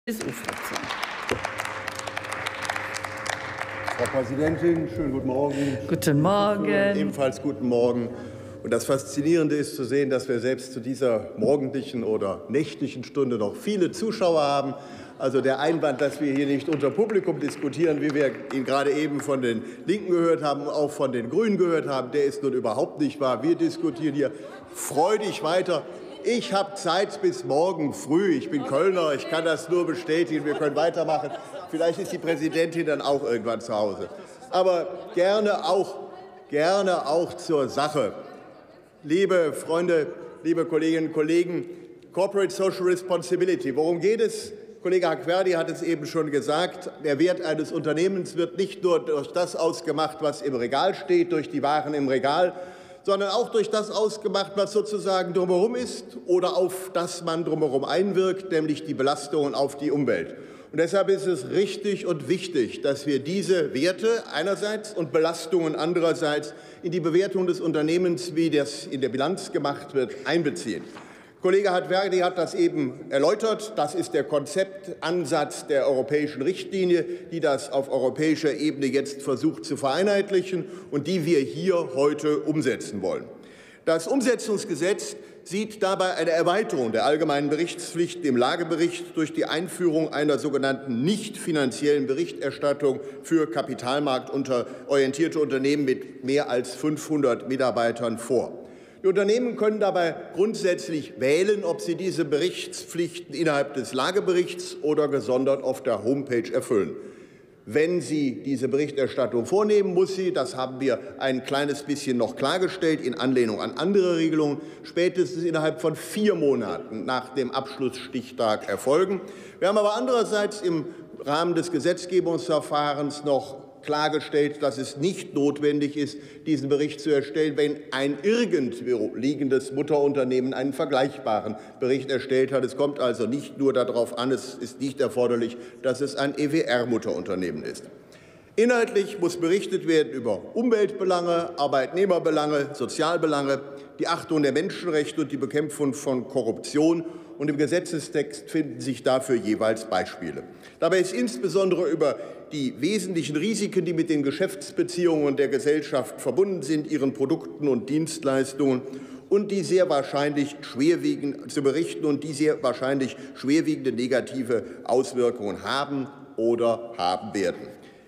CSU-Fraktion. Frau Präsidentin, schönen guten Morgen. Guten Morgen. Ebenfalls guten Morgen. Und das Faszinierende ist zu sehen, dass wir selbst zu dieser morgendlichen oder nächtlichen Stunde noch viele Zuschauer haben. Also der Einwand, dass wir hier nicht unter Publikum diskutieren, wie wir ihn gerade eben von den Linken gehört haben, auch von den Grünen gehört haben, der ist nun überhaupt nicht wahr. Wir diskutieren hier freudig weiter. Ich habe Zeit bis morgen früh. Ich bin Kölner, ich kann das nur bestätigen. Wir können weitermachen. Vielleicht ist die Präsidentin dann auch irgendwann zu Hause. Aber gerne auch zur Sache. Liebe Freunde, liebe Kolleginnen und Kollegen, Corporate Social Responsibility. Worum geht es? Kollege Hackwerdi hat es eben schon gesagt. Der Wert eines Unternehmens wird nicht nur durch das ausgemacht, was im Regal steht, durch die Waren im Regal, sondern auch durch das ausgemacht, was sozusagen drumherum ist oder auf das man drumherum einwirkt, nämlich die Belastungen auf die Umwelt. Und deshalb ist es richtig und wichtig, dass wir diese Werte einerseits und Belastungen andererseits in die Bewertung des Unternehmens, wie das in der Bilanz gemacht wird, einbeziehen. Kollege Hackwerdi hat das eben erläutert. Das ist der Konzeptansatz der europäischen Richtlinie, die das auf europäischer Ebene jetzt versucht zu vereinheitlichen und die wir hier heute umsetzen wollen. Das Umsetzungsgesetz sieht dabei eine Erweiterung der allgemeinen Berichtspflichten im Lagebericht durch die Einführung einer sogenannten nicht finanziellen Berichterstattung für kapitalmarktorientierte Unternehmen mit mehr als 500 Mitarbeitern vor. Die Unternehmen können dabei grundsätzlich wählen, ob sie diese Berichtspflichten innerhalb des Lageberichts oder gesondert auf der Homepage erfüllen. Wenn sie diese Berichterstattung vornehmen, muss sie, das haben wir ein kleines bisschen noch klargestellt, in Anlehnung an andere Regelungen, spätestens innerhalb von 4 Monaten nach dem Abschlussstichtag erfolgen. Wir haben aber andererseits im Rahmen des Gesetzgebungsverfahrens noch klargestellt, dass es nicht notwendig ist, diesen Bericht zu erstellen, wenn ein irgendwo liegendes Mutterunternehmen einen vergleichbaren Bericht erstellt hat. Es kommt also nicht nur darauf an, es ist nicht erforderlich, dass es ein EWR-Mutterunternehmen ist. Inhaltlich muss berichtet werden über Umweltbelange, Arbeitnehmerbelange, Sozialbelange, die Achtung der Menschenrechte und die Bekämpfung von Korruption. Und im Gesetzestext finden sich dafür jeweils Beispiele. Dabei ist insbesondere über die wesentlichen Risiken, die mit den Geschäftsbeziehungen der Gesellschaft verbunden sind, ihren Produkten und Dienstleistungen und die sehr wahrscheinlich schwerwiegend zu berichten und die sehr wahrscheinlich schwerwiegende negative Auswirkungen haben oder haben werden.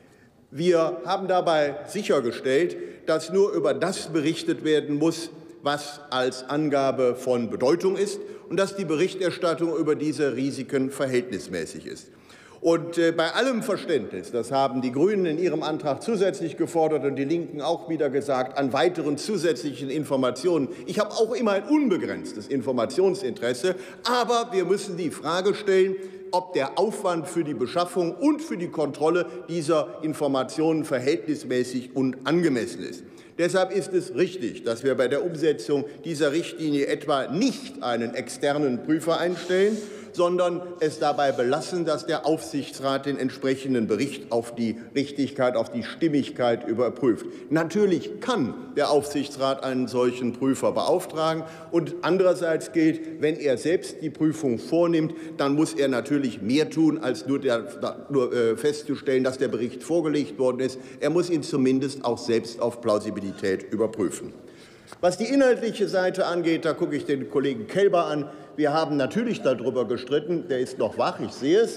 Wir haben dabei sichergestellt, dass nur über das berichtet werden muss, was als Angabe von Bedeutung ist und dass die Berichterstattung über diese Risiken verhältnismäßig ist. Und bei allem Verständnis, das haben die Grünen in ihrem Antrag zusätzlich gefordert und die Linken auch wieder gesagt, an weiteren zusätzlichen Informationen. Ich habe auch immer ein unbegrenztes Informationsinteresse, aber wir müssen die Frage stellen, ob der Aufwand für die Beschaffung und für die Kontrolle dieser Informationen verhältnismäßig und angemessen ist. Deshalb ist es richtig, dass wir bei der Umsetzung dieser Richtlinie etwa nicht einen externen Prüfer einstellen, sondern es dabei belassen, dass der Aufsichtsrat den entsprechenden Bericht auf die Richtigkeit, auf die Stimmigkeit überprüft. Natürlich kann der Aufsichtsrat einen solchen Prüfer beauftragen. Und andererseits gilt, wenn er selbst die Prüfung vornimmt, dann muss er natürlich mehr tun, als nur festzustellen, dass der Bericht vorgelegt worden ist. Er muss ihn zumindest auch selbst auf Plausibilität überprüfen. Was die inhaltliche Seite angeht, da gucke ich den Kollegen Kelber an. Wir haben natürlich darüber gestritten, der ist noch wach, ich sehe es,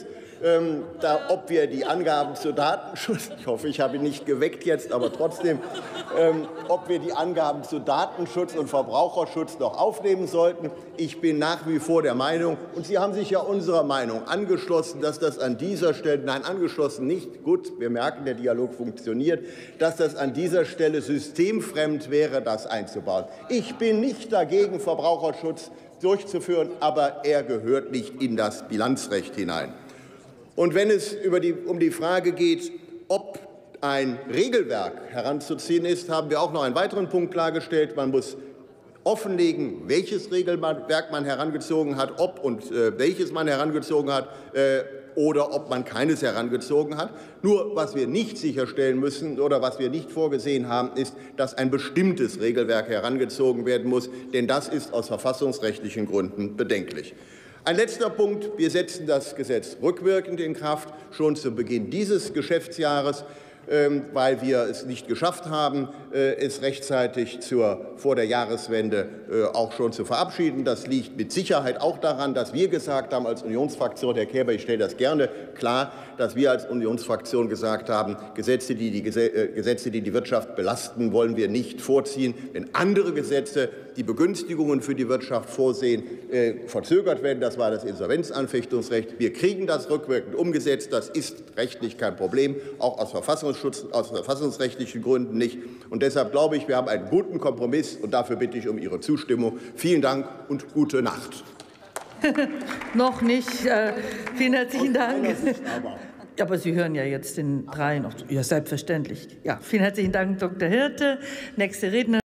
ob wir die Angaben zu Datenschutz, ich hoffe, ich habe ihn nicht geweckt jetzt, aber trotzdem, ob wir die Angaben zu Datenschutz und Verbraucherschutz noch aufnehmen sollten. Ich bin nach wie vor der Meinung, und Sie haben sich ja unserer Meinung angeschlossen, dass das an dieser Stelle, nein, angeschlossen nicht, gut, wir merken, der Dialog funktioniert, dass das an dieser Stelle systemfremd wäre, das einzubauen. Ich bin nicht dagegen, Verbraucherschutz durchzuführen, aber er gehört nicht in das Bilanzrecht hinein. Und wenn es um die Frage geht, ob ein Regelwerk heranzuziehen ist, haben wir auch noch einen weiteren Punkt klargestellt. Man muss offenlegen, welches Regelwerk man herangezogen hat, ob und welches man herangezogen hat oder ob man keines herangezogen hat. Nur was wir nicht sicherstellen müssen oder was wir nicht vorgesehen haben, ist, dass ein bestimmtes Regelwerk herangezogen werden muss, denn das ist aus verfassungsrechtlichen Gründen bedenklich. Ein letzter Punkt. Wir setzen das Gesetz rückwirkend in Kraft, schon zu Beginn dieses Geschäftsjahres, weil wir es nicht geschafft haben, es rechtzeitig vor der Jahreswende auch schon zu verabschieden. Das liegt mit Sicherheit auch daran, dass wir gesagt haben als Unionsfraktion, Herr Käber, ich stelle das gerne klar, dass wir als Unionsfraktion gesagt haben, Gesetze, die die Wirtschaft belasten, wollen wir nicht vorziehen. Wenn andere Gesetze, die Begünstigungen für die Wirtschaft vorsehen, verzögert werden, das war das Insolvenzanfechtungsrecht. Wir kriegen das rückwirkend umgesetzt. Das ist rechtlich kein Problem, auch aus verfassungsrechtlichen Gründen nicht. Und deshalb glaube ich, wir haben einen guten Kompromiss, und dafür bitte ich um Ihre Zustimmung. Vielen Dank und gute Nacht. Noch nicht. Vielen herzlichen Dank. Ja, aber Sie hören ja jetzt den 3 noch. Ja, selbstverständlich. Ja, vielen herzlichen Dank, Dr. Hirte. Nächste Redner.